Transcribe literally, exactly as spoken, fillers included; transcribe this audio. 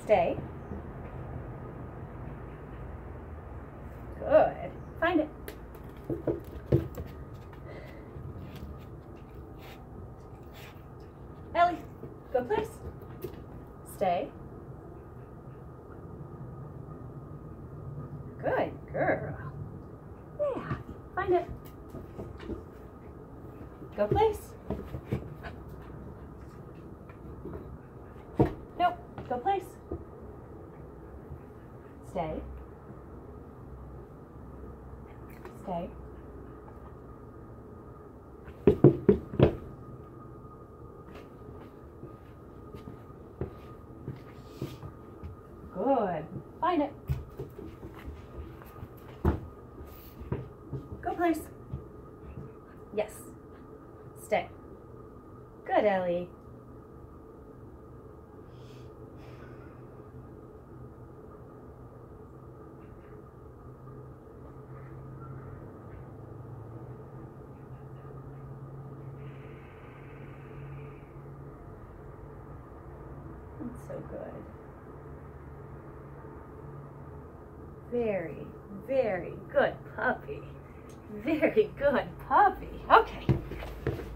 Stay. Good. Find it. Ellie, go place. Stay. Good girl. Yeah, find it. Go place. Nope, go place. Stay. Stay. Good. Find it. Go place. Yes. Stay. Good, Ellie. That's so good. Very, very good puppy. Very good puppy. Okay.